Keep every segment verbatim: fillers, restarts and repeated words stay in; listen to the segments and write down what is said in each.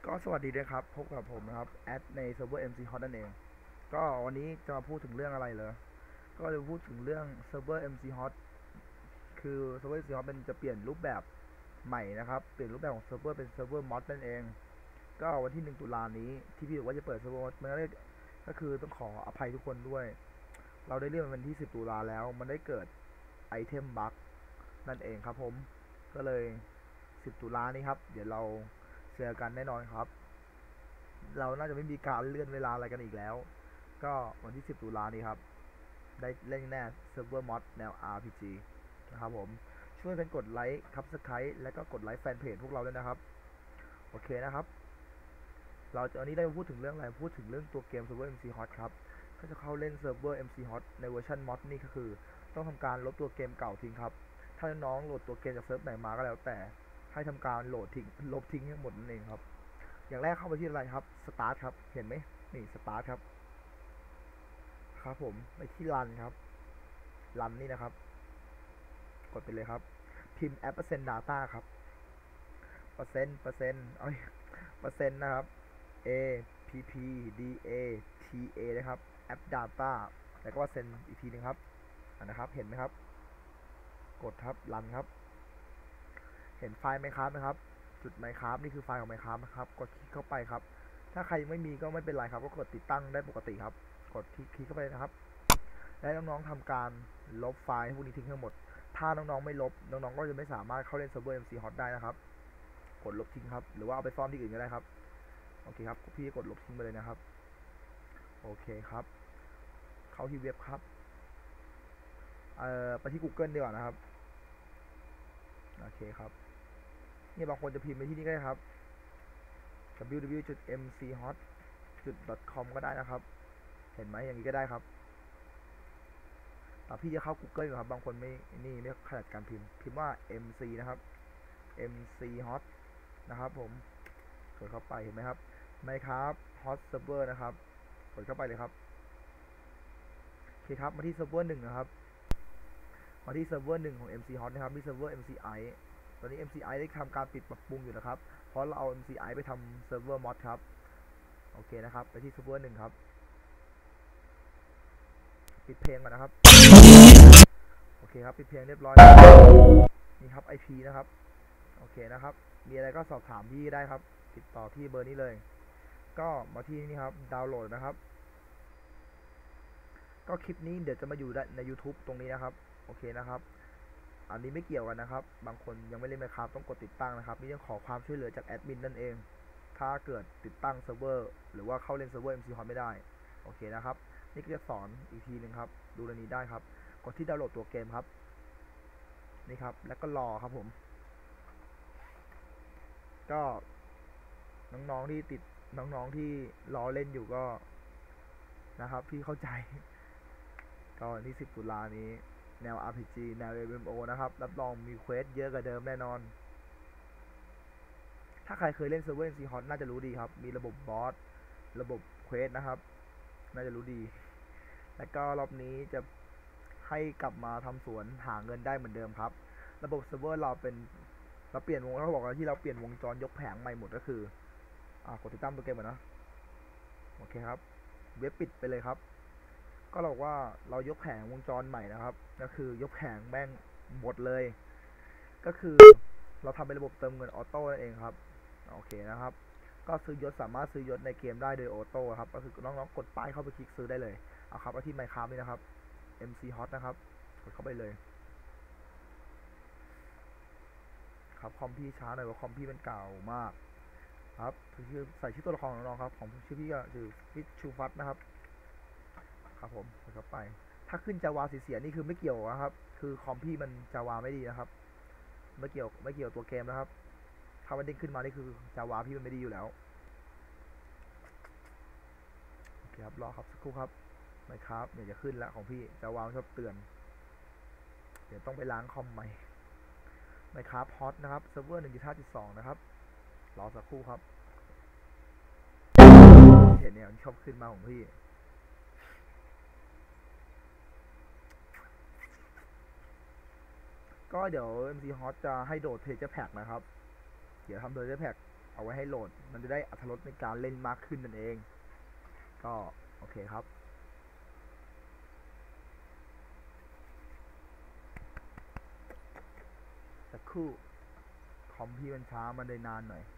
ก็สวัสดีด้วยครับพบกับผมนะครับแอดในเซิร์ฟเวอร์ เอ็ม ซี Hot นั่นเองก็วันนี้จะมาพูดถึงเรื่องอะไรเลยก็จะพูดถึงเรื่องเซิร์ฟเวอร์ เอ็ม ซี Hot คือเซิร์ฟเวอร์ เอ็ม ซี Hot มันจะเปลี่ยนรูปแบบใหม่นะครับเปลี่ยนรูปแบบของเซิร์ฟเวอร์เป็นเซิร์ฟเวอร์มอดนั่นเองก็วันที่หนึ่งตุลานี้ที่พี่บอกว่าจะเปิดเซิร์ฟเวอร์มอดมันก็ได้ก็คือต้องขออภัยทุกคนด้วยเราได้เลื่อนวันที่สิบตุลาแล้วมันได้เกิดไอเทมบั๊กนั่นเองครับผมก็เลยสิบตุลานี้ครับเดี๋ยวเราเจอกันแน่นอนครับเราน่าจะไม่มีการเลื่อนเวลาอะไรกันอีกแล้วก็วันที่สิบตุลานี้ครับได้เล่นแน่เซิร์ฟเวอร์มอดแนว อาร์ พี จี นะครับผมช่วยกันกดไลค์ครับซับสไครต์และก็กดไลค์แฟนเพจพวกเราด้วยนะครับโอเคนะครับเราจะวันนี้ได้มาพูดถึงเรื่องอะไรพูดถึงเรื่องตัวเกมเซิร์ฟเวอร์ เอ็ม ซี Hot ครับถ้าจะเข้าเล่นเซิร์ฟเวอร์ เอ็ม ซี Hot ในเวอร์ชันมอดนี่ก็คือต้องทำการลบตัวเกมเก่าทิ้งครับถ้าน้องโหลดตัวเกมจากเซิร์ฟไหนมาก็แล้วแต่ให้ทำการโหลดทิ้งลบทิ้งทั้งหมดนั่นเองครับอย่างแรกเข้าไปที่อะไรครับสตาร์ทครับเห็นไหมนี่สตาร์ทครับครับผมไปที่รันครับรันนี่นะครับกดไปเลยครับพิมพ์แอปเปอร์เซ็นต์ดาต้าครับเปอร์เซ็นต์เปอร์เซ็นต์เอ้ยเปอร์เซ็นต์นะครับ A P P D A T A นะครับแอป data แล้วก็เซ็นอีกทีนึงครับนะครับเห็นไหมครับกดครับรันครับเห็นไฟล์ไหมครับนะครับจุด Minecraft นี่คือไฟล์ของ Minecraft นะครับกดคลิกเข้าไปครับถ้าใครไม่มีก็ไม่เป็นไรครับก็กดติดตั้งได้ปกติครับกดคลิกเข้าไปนะครับและน้องๆทำการลบไฟล์พวกนี้ทิ้งทั้งหมดถ้าน้องๆไม่ลบน้องๆก็จะไม่สามารถเข้าเล่นเซิร์ฟเวอร์ เอ็ม ซี Hot ได้นะครับกดลบทิ้งครับหรือว่าเอาไปซ่อนที่อื่นก็ได้ครับโอเคครับพี่กดลบทิ้งไปเลยนะครับโอเคครับเข้าที่เว็บครับเอ่อไปที่ Google ดีกว่านะครับโอเคครับนี่บางคนจะพิมพ์ไปที่นี่ก็ได้ครับ ดับเบิลยู ดับเบิลยู ดับเบิลยู จุด เอ็ม ซี ฮอต จุด คอม ก็ได้นะครับเห็นไหมอย่างนี้ก็ได้ครับแต่พี่จะเข้า Google อยู่ครับบางคนไม่นี่ไม่ขนาดการพิมพ์พิมพ์ว่า เอ็ม ซี นะครับ เอ็ม ซี Hot นะครับผมกดเข้าไปเห็นไหมครับไหมครับ Hot Server นะครับกดเข้าไปเลยครับโอเคครับมาที่เซิร์ฟเวอร์หนึ่งนะครับมาที่เซิร์ฟเวอร์หนึ่งของ เอ็ม ซี Hot นะครับมีเซิร์ฟเวอร์ เอ็ม ซี ไอ ตอนนี้ เอ็ม ซี ไอ ได้ทำการปิดปรับปรุงอยู่นะครับเพราะเราเอา เอ็ม ซี ไอ ไปทำเซิร์ฟเวอร์มอดครับโอเคนะครับไปที่เซิร์ฟเวอร์หนึ่งครับปิดเพลงก่อนนะครับโอเคครับปิดเพลงเรียบร้อยนี่ครับ ไอ พี นะครับโอเคนะครับมีอะไรก็สอบถามพี่ได้ครับติดต่อที่เบอร์นี้เลยก็มาที่นี่ครับดาวน์โหลดนะครับก็คลิปนี้เดี๋ยวจะมาอยู่ใน YouTube ตรงนี้นะครับโอเคนะครับอันนี้ไม่เกี่ยวกันนะครับบางคนยังไม่เล่น Minecraft ต้องกดติดตั้งนะครับนี่ยังขอความช่วยเหลือจากแอดมินนั่นเองถ้าเกิดติดตั้งเซิร์ฟเวอร์หรือว่าเข้าเล่นเซิร์ฟเวอร์ เอ็ม ซี Hot ไม่ได้โอเคนะครับนี่ก็จะสอนอีกทีหนึ่งครับดูในนี้ได้ครับกดที่ดาวน์โหลดตัวเกมครับนี่ครับแล้วก็รอครับผมก็น้องๆที่ติดน้องๆที่รอเล่นอยู่ก็นะครับพี่เข้าใจก็วันที่สิบตุลานี้แนว อาร์ พี จี แนว เอ็ม เอ็ม โอ นะครับรับรองมีเควสเยอะกว่าเดิมแน่นอนถ้าใครเคยเล่นเซิร์ฟเวอร์ เอ็ม ซี Hot น่าจะรู้ดีครับมีระบบบอสระบบเควสนะครับน่าจะรู้ดีและก็รอบนี้จะให้กลับมาทำสวนหาเงินได้เหมือนเดิมครับระบบเซิร์ฟเวอร์เราเป็นเราเปลี่ยนวงเขาบอกว่าที่เราเปลี่ยนวงจรยกแผงใหม่หมดก็คืออ่ากดติดตั้งตัวเกมก่อนนะโอเคครับเว็บปิดไปเลยครับก็เราบอกว่าเรายกแผงวงจรใหม่นะครับก็คือยกแผงแม่งหมดเลยก็คือเราทำเป็นระบบเติมเงินออโต้นั่นเองครับโอเคนะครับก็ซื้อยศสามารถซื้อยศในเกมได้โดยออโต้ครับก็คือน้องๆกดป้ายเข้าไปคลิกซื้อได้เลยเอาครับเอาที่ Minecraft นี่นะครับ เอ็ม ซี Hot นะครับกดเข้าไปเลยครับคอมพี่ช้าหน่อยว่าคอมพี่มันเก่ามากครับชื่อใส่ชื่อตัวละครของน้องครับของชื่อพี่ก็คือพี่ชูฟัตนะครับครับผมกดเข้าไปถ้าขึ้นจาวาสีเสียนี่คือไม่เกี่ยวนะครับคือคอมพี่มันจาวาไม่ดีนะครับไม่เกี่ยวไม่เกี่ยวตัวเกมนะครับถ้ามันเด้งขึ้นมานี่คือจาวาพี่มันไม่ดีอยู่แล้วโอเคครับรอครับสักครู่ครับไม่ครับเนี่ยจะขึ้นแล้วของพี่จาวาชอบเตือนเดี๋ยวต้องไปล้างคอมใหม่ไม่ครับฮอตนะครับเซิร์ฟเวอร์ หนึ่งจุดห้าจุดสอง นะครับรอสักครู่ครับเห็นเนี่ยมันชอบขึ้นมาของพี่ก็เดี๋ยว เอ็ม ซี Hot จะให้โดด Treasure Pack นะครับเดี๋ยวทำ Treasure Pack เอาไว้ให้โหลดมันจะได้อรรถรสในการเล่นมากขึ้นนั่นเองก็โอเคครับสักครู่คอมพี่มันช้ามันได้นานหน่อย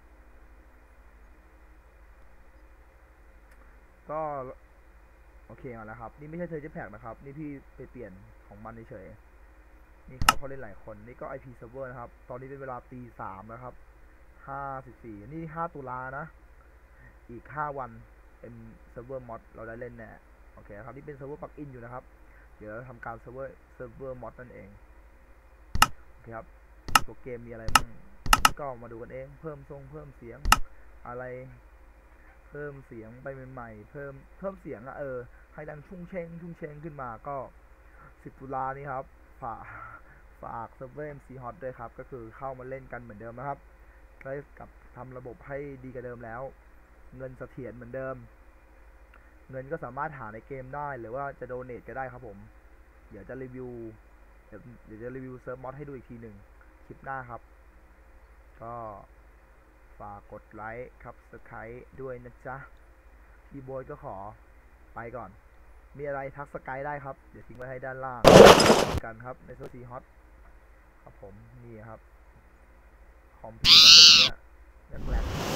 ก็โอเคมาแล้วครับนี่ไม่ใช่เทอร์เจแพ็กนะครับนี่พี่ไปเปลี่ยนของมันเฉยนี่เขาเขาเล่นหลายคนนี่ก็ ไอ พี server นะครับตอนนี้เป็นเวลาตีสามแล้วครับห้าสิบสี่นี่ห้าตุลานะอีกห้าวันเป็นเซิร์ฟเวอร์มอดเราได้เล่นแน่โอเคครับนี่เป็นเซิร์ฟเวอร์ปลั๊กอินอยู่นะครับเดี๋ยวทำการเซิร์ฟเวอร์เซิร์ฟเวอร์มอดนั่นเองโอเคครับตัวเกมมีอะไรบ้างก็มาดูกันเองเพิ่มทรงเพิ่มเสียงอะไรเพิ่มเสียงไปใหม่ๆเพิ่มเพิ่มเสียงอะเออให้ดังชุ่งเชงชุ่งเชงขึ้นมาก็สิบตุลานี้ครับฝากฝากเซิร์ฟเวอร์ เอ็ม ซี Hot ด้วยครับก็คือเข้ามาเล่นกันเหมือนเดิมนะครับได้กับทำระบบให้ดีกว่าเดิมแล้วเงินเสถียรเหมือนเดิมเงินก็สามารถหาในเกมได้หรือว่าจะโดเนทก็ได้ครับผมเดี๋ยวจะรีวิวเดี๋ยวเดี๋ยวจะรีวิวเซิร์ฟมอดให้ดูอีกทีหนึ่งคลิปหน้าครับก็ฝากกดไลค์ครับสไครต์ด้วยนะจ๊ะพี่โบยก็ขอไปก่อนมีอะไรทักสกายได้ครับเดี๋ยวทิ้งไว้ให้ด้านล่างกันครับในโซซีฮอตครับผมนี่ครับคอมพิวเตอร์เนี่ยแรก